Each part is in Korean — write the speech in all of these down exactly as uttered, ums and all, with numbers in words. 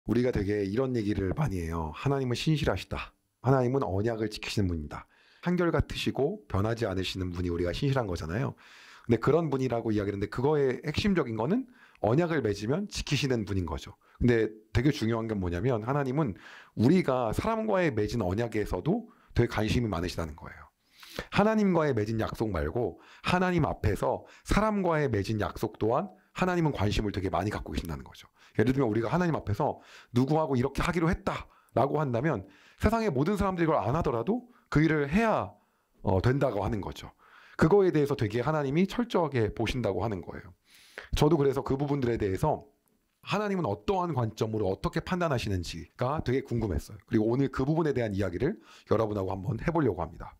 우리가 되게 이런 얘기를 많이 해요. 하나님은 신실하시다. 하나님은 언약을 지키시는 분이다. 한결같으시고 변하지 않으시는 분이 우리가 신실한 거잖아요. 근데 그런 분이라고 이야기하는데 그거의 핵심적인 거는 언약을 맺으면 지키시는 분인 거죠. 근데 되게 중요한 게 뭐냐면 하나님은 우리가 사람과의 맺은 언약에서도 되게 관심이 많으시다는 거예요. 하나님과의 맺은 약속 말고 하나님 앞에서 사람과의 맺은 약속 또한 하나님은 관심을 되게 많이 갖고 계신다는 거죠. 예를 들면 우리가 하나님 앞에서 누구하고 이렇게 하기로 했다라고 한다면 세상의 모든 사람들이 이걸 안 하더라도 그 일을 해야 어, 된다고 하는 거죠. 그거에 대해서 되게 하나님이 철저하게 보신다고 하는 거예요. 저도 그래서 그 부분들에 대해서 하나님은 어떠한 관점으로 어떻게 판단하시는지가 되게 궁금했어요. 그리고 오늘 그 부분에 대한 이야기를 여러분하고 한번 해보려고 합니다.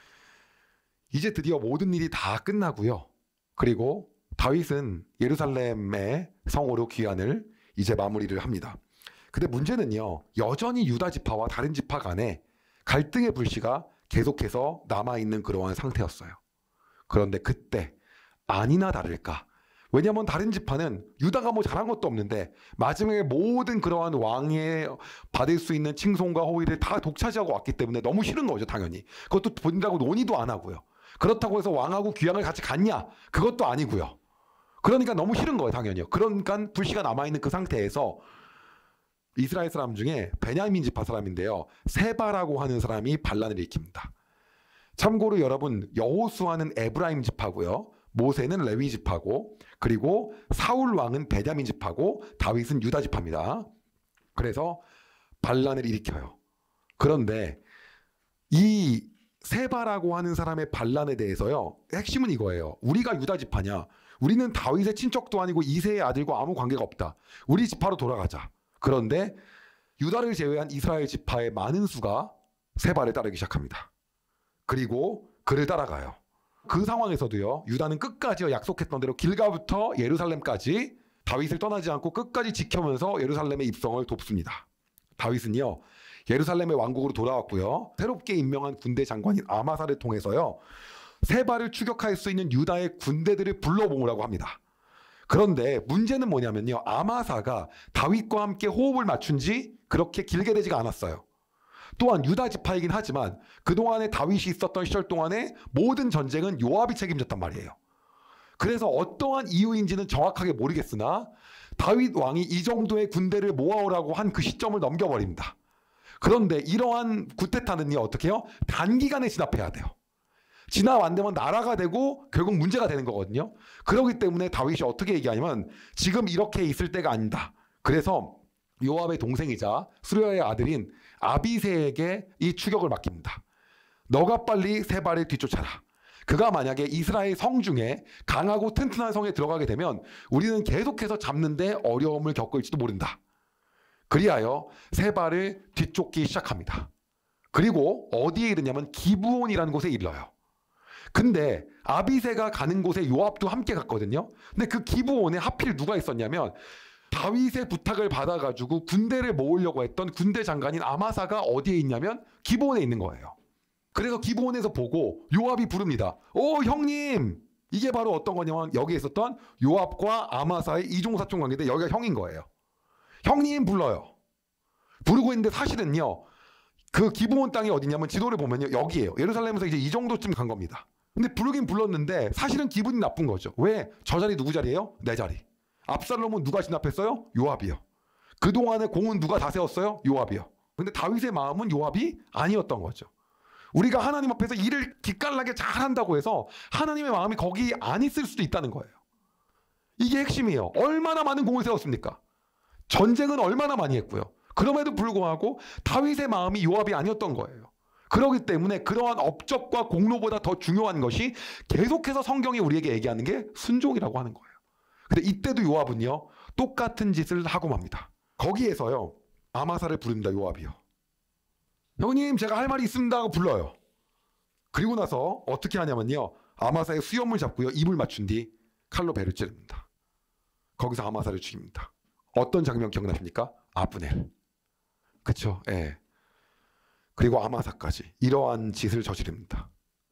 이제 드디어 모든 일이 다 끝나고요. 그리고 다윗은 예루살렘의 성으로 귀환을 이제 마무리를 합니다. 근데 문제는요, 여전히 유다 지파와 다른 지파 간에 갈등의 불씨가 계속해서 남아있는 그러한 상태였어요. 그런데 그때 아니나 다를까, 왜냐하면 다른 지파는 유다가 뭐 잘한 것도 없는데 마지막에 모든 그러한 왕에 받을 수 있는 칭송과 호의를 다 독차지하고 왔기 때문에 너무 싫은 거죠. 당연히 그것도 본다고 논의도 안 하고요. 그렇다고 해서 왕하고 귀향을 같이 갔냐? 그것도 아니고요. 그러니까 너무 싫은 거예요. 당연히요. 그러니까 불씨가 남아있는 그 상태에서 이스라엘 사람 중에 베냐민 지파 사람인데요, 세바라고 하는 사람이 반란을 일으킵니다. 참고로 여러분, 여호수아는 에브라임 지파고요, 모세는 레위 지파고, 그리고 사울 왕은 베냐민 지파고 다윗은 유다 지파입니다. 그래서 반란을 일으켜요. 그런데 이 세바라고 하는 사람의 반란에 대해서요, 핵심은 이거예요. 우리가 유다 지파냐? 우리는 다윗의 친척도 아니고 이새의 아들과 아무 관계가 없다. 우리 지파로 돌아가자. 그런데 유다를 제외한 이스라엘 지파의 많은 수가 세바를 따르기 시작합니다. 그리고 그를 따라가요. 그 상황에서도요, 유다는 끝까지 약속했던 대로 길가부터 예루살렘까지 다윗을 떠나지 않고 끝까지 지켜면서 예루살렘의 입성을 돕습니다. 다윗은요, 예루살렘의 왕국으로 돌아왔고요, 새롭게 임명한 군대 장관인 아마사를 통해서요, 세바를 추격할 수 있는 유다의 군대들을 불러모으라고 합니다. 그런데 문제는 뭐냐면요, 아마사가 다윗과 함께 호흡을 맞춘 지 그렇게 길게 되지가 않았어요. 또한 유다 지파이긴 하지만 그동안에 다윗이 있었던 시절 동안에 모든 전쟁은 요압이 책임졌단 말이에요. 그래서 어떠한 이유인지는 정확하게 모르겠으나 다윗 왕이 이 정도의 군대를 모아오라고 한 그 시점을 넘겨버립니다. 그런데 이러한 구테타는요, 어떻게 해요? 단기간에 진압해야 돼요. 진압 안 되면 나라가 되고 결국 문제가 되는 거거든요. 그렇기 때문에 다윗이 어떻게 얘기하냐면 지금 이렇게 있을 때가 아니다. 그래서 요압의 동생이자 수르야의 아들인 아비새에게 이 추격을 맡깁니다. 너가 빨리 세바를 뒤쫓아라. 그가 만약에 이스라엘 성 중에 강하고 튼튼한 성에 들어가게 되면 우리는 계속해서 잡는데 어려움을 겪을지도 모른다. 그리하여 세바를 뒤쫓기 시작합니다. 그리고 어디에 이르냐면 기브온이라는 곳에 이르러요. 근데 아비새가 가는 곳에 요압도 함께 갔거든요. 근데 그 기브온에 하필 누가 있었냐면 다윗의 부탁을 받아가지고 군대를 모으려고 했던 군대 장관인 아마사가 어디에 있냐면 기브온에 있는 거예요. 그래서 기브온에서 보고 요압이 부릅니다. 오, 형님! 이게 바로 어떤 거냐면 여기에 있었던 요압과 아마사의 이종사촌 관계인데 여기가 형인 거예요. 형님 불러요. 부르고 있는데 사실은요, 그 기브온 땅이 어디냐면 지도를 보면요, 여기예요. 예루살렘에서 이제 이 정도쯤 간 겁니다. 근데 부르긴 불렀는데 사실은 기분이 나쁜 거죠. 왜? 저 자리 누구 자리예요? 내 자리. 압살롬은 누가 진압했어요? 요압이요. 그동안의 공은 누가 다 세웠어요? 요압이요. 근데 다윗의 마음은 요압이 아니었던 거죠. 우리가 하나님 앞에서 일을 기깔나게 잘한다고 해서 하나님의 마음이 거기 안 있을 수도 있다는 거예요. 이게 핵심이에요. 얼마나 많은 공을 세웠습니까? 전쟁은 얼마나 많이 했고요. 그럼에도 불구하고 다윗의 마음이 요압이 아니었던 거예요. 그렇기 때문에 그러한 업적과 공로보다 더 중요한 것이 계속해서 성경이 우리에게 얘기하는 게 순종이라고 하는 거예요. 근데 이때도 요압은요, 똑같은 짓을 하고 맙니다. 거기에서요, 아마사를 부릅니다. 요압이요. 형님, 제가 할 말이 있습니다 하고 불러요. 그리고 나서 어떻게 하냐면요, 아마사의 수염을 잡고요, 입을 맞춘 뒤 칼로 배를 찌릅니다. 거기서 아마사를 죽입니다. 어떤 장면 기억나십니까? 아브넬. 그쵸? 예. 그리고 아마사까지 이러한 짓을 저지릅니다.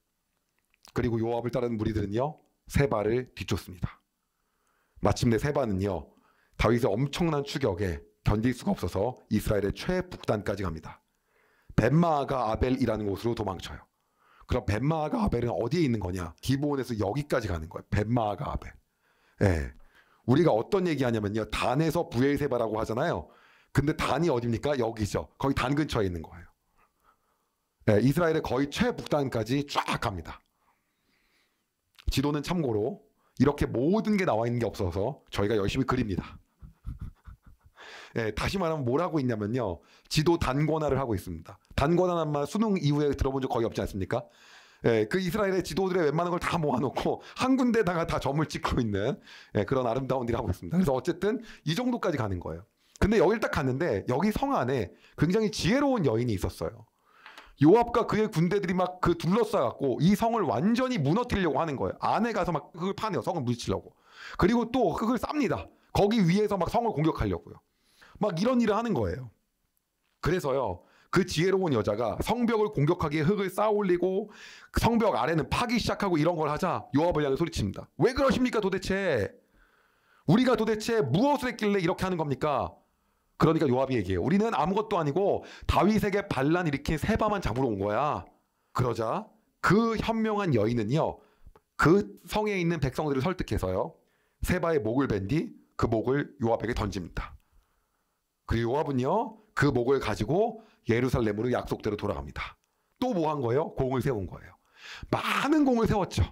그리고 요압을 따르는 무리들은요, 세바를 뒤쫓습니다. 마침내 세바는요, 다윗의 엄청난 추격에 견딜 수가 없어서 이스라엘의 최북단까지 갑니다. 벳마아가 아벨이라는 곳으로 도망쳐요. 그럼 벳마아가 아벨은 어디에 있는 거냐? 기브온에서 여기까지 가는 거예요. 벳마아가 아벨. 예. 우리가 어떤 얘기하냐면요, 단에서 부엘세바라고 하잖아요. 근데 단이 어디입니까? 여기죠. 거기 단 근처에 있는 거예요. 예, 이스라엘의 거의 최북단까지 쫙 갑니다. 지도는 참고로 이렇게 모든 게 나와 있는 게 없어서 저희가 열심히 그립니다. 예, 다시 말하면 뭘 하고 있냐면요, 지도 단권화를 하고 있습니다. 단권화란 말 수능 이후에 들어본 적 거의 없지 않습니까? 예, 그 이스라엘의 지도들의 웬만한 걸 다 모아놓고 한 군데다가 다 점을 찍고 있는, 예, 그런 아름다운 일을 하고 있습니다. 그래서 어쨌든 이 정도까지 가는 거예요. 근데 여길 딱 갔는데 여기 성 안에 굉장히 지혜로운 여인이 있었어요. 요압과 그의 군대들이 막 그 둘러싸갖고 이 성을 완전히 무너뜨리려고 하는 거예요. 안에 가서 막 흙을 파내요. 성을 무너뜨리려고. 그리고 또 흙을 쌉니다. 거기 위에서 막 성을 공격하려고요. 막 이런 일을 하는 거예요. 그래서요, 그 지혜로운 여자가 성벽을 공격하기에 흙을 쌓아 올리고 성벽 아래는 파기 시작하고 이런 걸 하자 요압을 향해 소리칩니다. 왜 그러십니까 도대체? 우리가 도대체 무엇을 했길래 이렇게 하는 겁니까? 그러니까 요압이 얘기해요. 우리는 아무것도 아니고 다윗에게 반란 일으킨 세바만 잡으러 온 거야. 그러자 그 현명한 여인은요, 그 성에 있는 백성들을 설득해서요, 세바의 목을 벤 뒤 그 목을 요압에게 던집니다. 그리고 요압은요, 그 목을 가지고 예루살렘으로 약속대로 돌아갑니다. 또 뭐 한 거예요? 공을 세운 거예요. 많은 공을 세웠죠.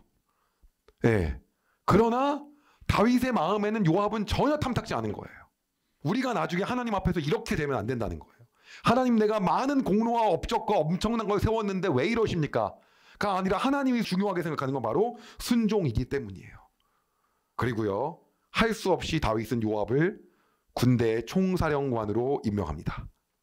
예. 그러나 다윗의 마음에는 요압은 전혀 탐탁지 않은 거예요. 우리가 나중에 하나님 앞에서 이렇게 되면 안 된다는 거예요. 하나님, 내가 많은 공로와 업적과 엄청난 걸 세웠는데 왜 이러십니까? 가 아니라 하나님이 중요하게 생각하는 건 바로 순종이기 때문이에요. 그리고요, 할 수 없이 다윗은 요압을 군대의 총사령관으로 임명합니다.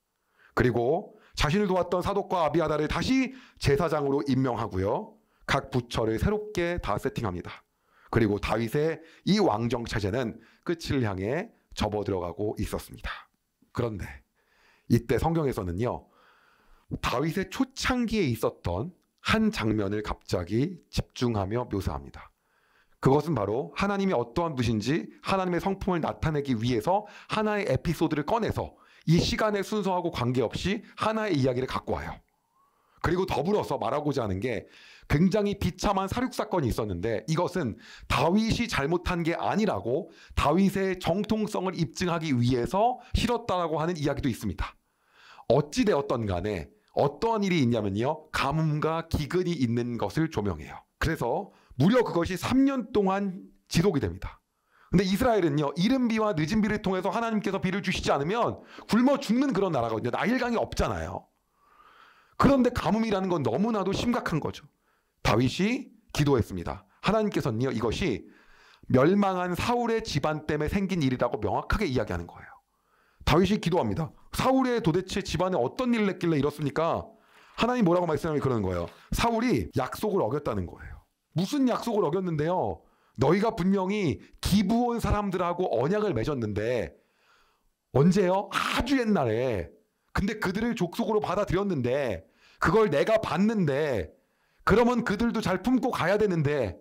그리고 자신을 도왔던 사독과 아비아다를 다시 제사장으로 임명하고요, 각 부처를 새롭게 다 세팅합니다. 그리고 다윗의 이 왕정 체제는 끝을 향해 접어들어가고 있었습니다. 그런데 이때 성경에서는요, 다윗의 초창기에 있었던 한 장면을 갑자기 집중하며 묘사합니다. 그것은 바로 하나님이 어떠한 분인지 하나님의 성품을 나타내기 위해서 하나의 에피소드를 꺼내서 이 시간의 순서하고 관계없이 하나의 이야기를 갖고 와요. 그리고 더불어서 말하고자 하는 게, 굉장히 비참한 살육사건이 있었는데 이것은 다윗이 잘못한 게 아니라고 다윗의 정통성을 입증하기 위해서 실었다라고 하는 이야기도 있습니다. 어찌되었던 간에 어떠한 일이 있냐면요, 가뭄과 기근이 있는 것을 조명해요. 그래서 무려 그것이 삼 년 동안 지속이 됩니다. 근데 이스라엘은요, 이른 비와 늦은 비를 통해서 하나님께서 비를 주시지 않으면 굶어 죽는 그런 나라거든요. 나일강이 없잖아요. 그런데 가뭄이라는 건 너무나도 심각한 거죠. 다윗이 기도했습니다. 하나님께서는요, 이것이 멸망한 사울의 집안 때문에 생긴 일이라고 명확하게 이야기하는 거예요. 다윗이 기도합니다. 사울의 도대체 집안에 어떤 일을 했길래 이렇습니까? 하나님 뭐라고 말씀하면 그러는 거예요. 사울이 약속을 어겼다는 거예요. 무슨 약속을 어겼는데요? 너희가 분명히 기브온 사람들하고 언약을 맺었는데, 언제요? 아주 옛날에. 근데 그들을 족속으로 받아들였는데, 그걸 내가 봤는데, 그러면 그들도 잘 품고 가야 되는데,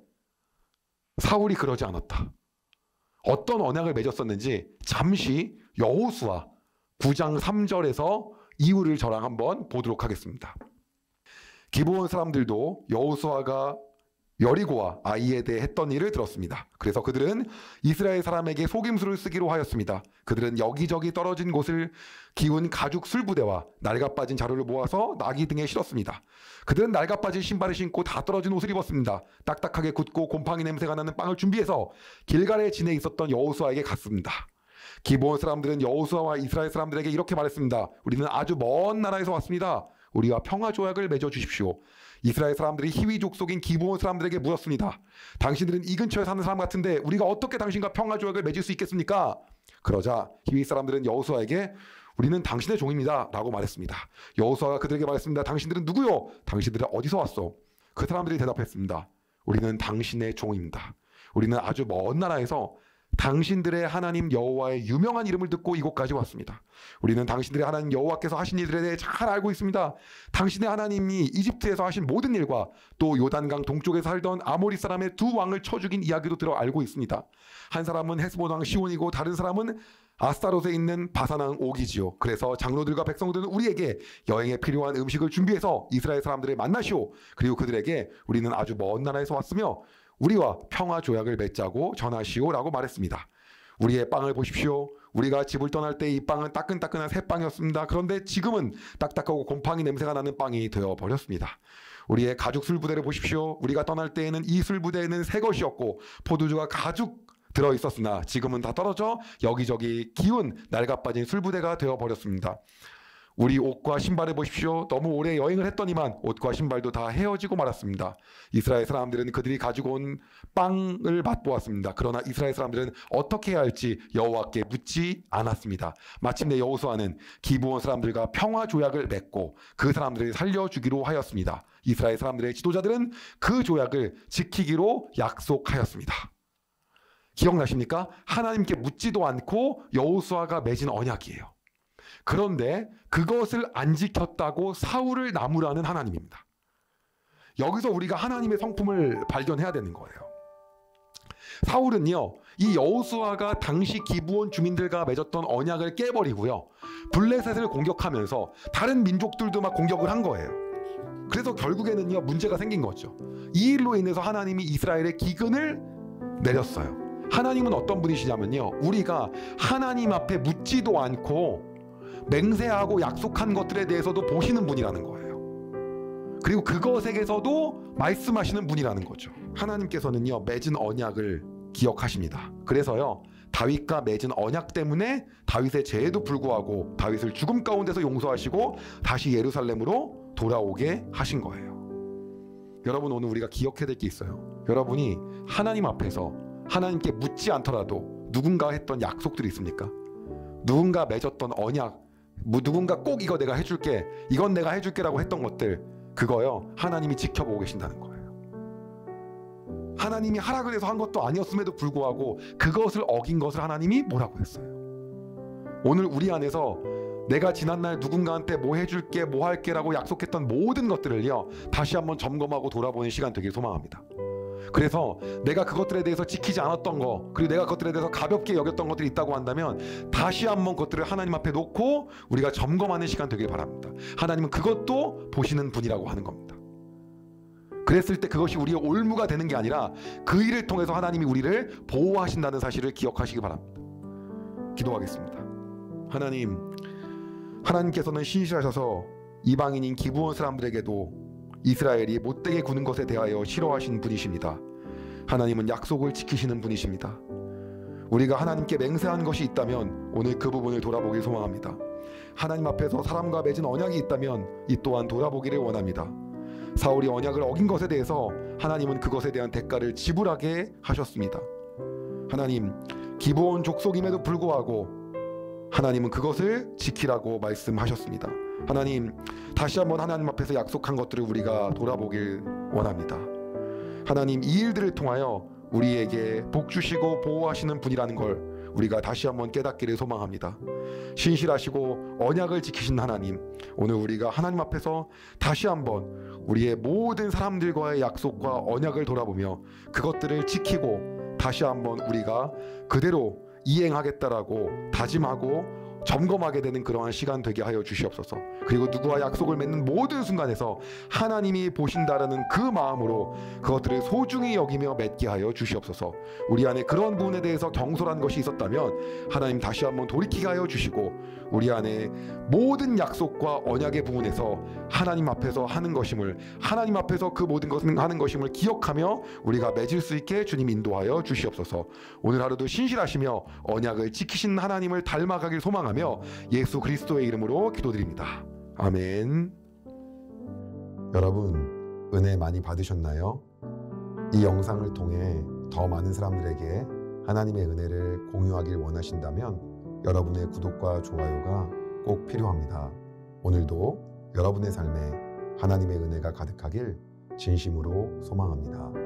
사울이 그러지 않았다. 어떤 언약을 맺었었는지 잠시 여호수아 구 장 삼 절에서 이유를 저랑 한번 보도록 하겠습니다. 기브온 사람들도 여호수아가 여리고와 아이에 대해 했던 일을 들었습니다. 그래서 그들은 이스라엘 사람에게 속임수를 쓰기로 하였습니다. 그들은 여기저기 떨어진 곳을 기운 가죽 술부대와 낡아빠진 자루를 모아서 나귀 등에 실었습니다. 그들은 낡아빠진 신발을 신고 다 떨어진 옷을 입었습니다. 딱딱하게 굳고 곰팡이 냄새가 나는 빵을 준비해서 길갈의 진에 있었던 여호수아에게 갔습니다. 기브온 사람들은 여호수아와 이스라엘 사람들에게 이렇게 말했습니다. 우리는 아주 먼 나라에서 왔습니다. 우리와 평화 조약을 맺어 주십시오. 이스라엘 사람들이 히위 족속인 기브온 사람들에게 물었습니다. 당신들은 이 근처에 사는 사람 같은데 우리가 어떻게 당신과 평화 조약을 맺을 수 있겠습니까? 그러자 히위 사람들은 여호수아에게 우리는 당신의 종입니다 라고 말했습니다. 여호수아가 그들에게 말했습니다. 당신들은 누구요? 당신들은 어디서 왔어? 그 사람들이 대답했습니다. 우리는 당신의 종입니다. 우리는 아주 먼 나라에서 당신들의 하나님 여호와의 유명한 이름을 듣고 이곳까지 왔습니다. 우리는 당신들의 하나님 여호와께서 하신 일들에 대해 잘 알고 있습니다. 당신의 하나님이 이집트에서 하신 모든 일과 또 요단강 동쪽에 살던 아모리 사람의 두 왕을 쳐 죽인 이야기도 들어 알고 있습니다. 한 사람은 헤스본 왕 시온이고 다른 사람은 아스타롯에 있는 바산 왕 옥이지요. 그래서 장로들과 백성들은 우리에게 여행에 필요한 음식을 준비해서 이스라엘 사람들을 만나시오. 그리고 그들에게 우리는 아주 먼 나라에서 왔으며 우리와 평화 조약을 맺자고 전하시오라고 말했습니다. 우리의 빵을 보십시오. 우리가 집을 떠날 때 이 빵은 따끈따끈한 새 빵이었습니다. 그런데 지금은 딱딱하고 곰팡이 냄새가 나는 빵이 되어버렸습니다. 우리의 가죽 술부대를 보십시오. 우리가 떠날 때에는 이 술부대에는 새 것이었고 포도주가 가죽 들어있었으나 지금은 다 떨어져 여기저기 기운 낡아빠진 술부대가 되어버렸습니다. 우리 옷과 신발을 보십시오. 너무 오래 여행을 했더니만 옷과 신발도 다 헤어지고 말았습니다. 이스라엘 사람들은 그들이 가지고 온 빵을 맛보았습니다. 그러나 이스라엘 사람들은 어떻게 해야 할지 여호와께 묻지 않았습니다. 마침내 여호수아는 기브온 사람들과 평화 조약을 맺고 그 사람들을 살려주기로 하였습니다. 이스라엘 사람들의 지도자들은 그 조약을 지키기로 약속하였습니다. 기억나십니까? 하나님께 묻지도 않고 여호수아가 맺은 언약이에요. 그런데 그것을 안 지켰다고 사울을 나무라는 하나님입니다. 여기서 우리가 하나님의 성품을 발견해야 되는 거예요. 사울은요, 이 여호수아가 당시 기브온 주민들과 맺었던 언약을 깨버리고요, 블레셋을 공격하면서 다른 민족들도 막 공격을 한 거예요. 그래서 결국에는요, 문제가 생긴 거죠. 이 일로 인해서 하나님이 이스라엘의 기근을 내렸어요. 하나님은 어떤 분이시냐면요, 우리가 하나님 앞에 묻지도 않고 맹세하고 약속한 것들에 대해서도 보시는 분이라는 거예요. 그리고 그것에게서도 말씀하시는 분이라는 거죠. 하나님께서는요, 맺은 언약을 기억하십니다. 그래서요, 다윗과 맺은 언약 때문에 다윗의 죄에도 불구하고 다윗을 죽음 가운데서 용서하시고 다시 예루살렘으로 돌아오게 하신 거예요. 여러분, 오늘 우리가 기억해야 될 게 있어요. 여러분이 하나님 앞에서 하나님께 묻지 않더라도 누군가 했던 약속들이 있습니까? 누군가 맺었던 언약, 뭐 누군가 꼭 이거 내가 해줄게, 이건 내가 해줄게라고 했던 것들, 그거요, 하나님이 지켜보고 계신다는 거예요. 하나님이 하라 그래서 한 것도 아니었음에도 불구하고 그것을 어긴 것을 하나님이 뭐라고 했어요. 오늘 우리 안에서 내가 지난날 누군가한테 뭐 해줄게, 뭐 할게라고 약속했던 모든 것들을요, 다시 한번 점검하고 돌아보는 시간 되길 소망합니다. 그래서 내가 그것들에 대해서 지키지 않았던 거, 그리고 내가 그것들에 대해서 가볍게 여겼던 것들이 있다고 한다면 다시 한번 그것들을 하나님 앞에 놓고 우리가 점검하는 시간 되길 바랍니다. 하나님은 그것도 보시는 분이라고 하는 겁니다. 그랬을 때 그것이 우리의 올무가 되는 게 아니라 그 일을 통해서 하나님이 우리를 보호하신다는 사실을 기억하시기 바랍니다. 기도하겠습니다. 하나님, 하나님께서는 신실하셔서 이방인인 기브온 사람들에게도 이스라엘이 못되게 구는 것에 대하여 싫어하신 분이십니다. 하나님은 약속을 지키시는 분이십니다. 우리가 하나님께 맹세한 것이 있다면 오늘 그 부분을 돌아보길 소망합니다. 하나님 앞에서 사람과 맺은 언약이 있다면 이 또한 돌아보기를 원합니다. 사울이 언약을 어긴 것에 대해서 하나님은 그것에 대한 대가를 지불하게 하셨습니다. 하나님, 기브온 족속임에도 불구하고 하나님은 그것을 지키라고 말씀하셨습니다. 하나님, 다시 한번 하나님 앞에서 약속한 것들을 우리가 돌아보길 원합니다. 하나님, 이 일들을 통하여 우리에게 복 주시고 보호하시는 분이라는 걸 우리가 다시 한번 깨닫기를 소망합니다. 신실하시고 언약을 지키신 하나님, 오늘 우리가 하나님 앞에서 다시 한번 우리의 모든 사람들과의 약속과 언약을 돌아보며 그것들을 지키고 다시 한번 우리가 그대로 이행하겠다라고 다짐하고 점검하게 되는 그러한 시간 되게 하여 주시옵소서. 그리고 누구와 약속을 맺는 모든 순간에서 하나님이 보신다라는 그 마음으로 그것들을 소중히 여기며 맺게 하여 주시옵소서. 우리 안에 그런 부분에 대해서 경솔한 것이 있었다면 하나님 다시 한번 돌이키게 하여 주시고 우리 안에 모든 약속과 언약의 부분에서 하나님 앞에서 하는 것임을, 하나님 앞에서 그 모든 것을 하는 것임을 기억하며 우리가 맺을 수 있게 주님 인도하여 주시옵소서. 오늘 하루도 신실하시며 언약을 지키신 하나님을 닮아가길 소망합니다. 예수 그리스도의 이름으로 기도드립니다. 아멘. 여러분, 은혜 많이 받으셨나요? 이 영상을 통해 더 많은 사람들에게 하나님의 은혜를 공유하길 원하신다면 여러분의 구독과 좋아요가 꼭 필요합니다. 오늘도 여러분의 삶에 하나님의 은혜가 가득하길 진심으로 소망합니다.